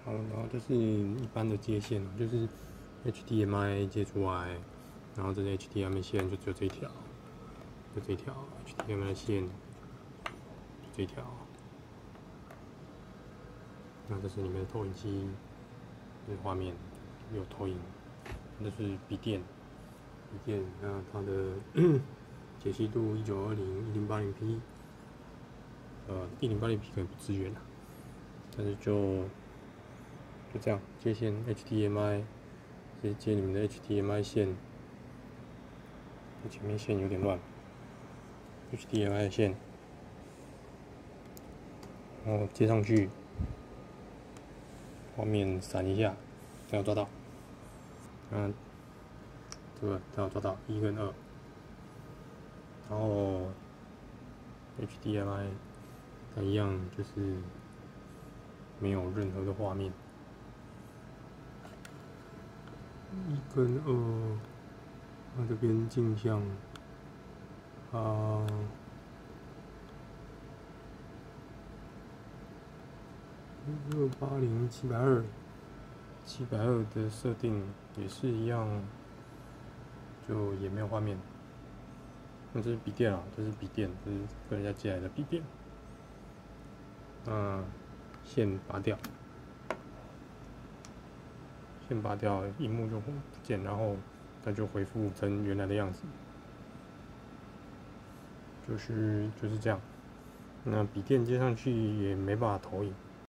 好，然后这是一般的接线，就是 HDMI 接出来，然后这是 HDMI 线就只有这一条，就这一条 HDMI 的线，就这一条。那这是里面的投影机，这是画面有投影，这是笔电，那它的解析度1920、1080P， 1080P 可能不支援啦，但是就这样接线 HDMI， 直接接你们的 HDMI 线，前面线有点乱 ，HDMI 线，然后接上去。画面闪一下，刚好抓到，这个刚好抓到1跟2，然后 HDMI 它一样就是没有任何的画面，1跟2，那这边镜像680、720的设定也是一样，就也没有画面。那这是笔电啊，这是跟人家借来的笔电。那线拔掉，萤幕就不见，然后它就恢复成原来的样子，就是这样。那笔电接上去也没办法投影。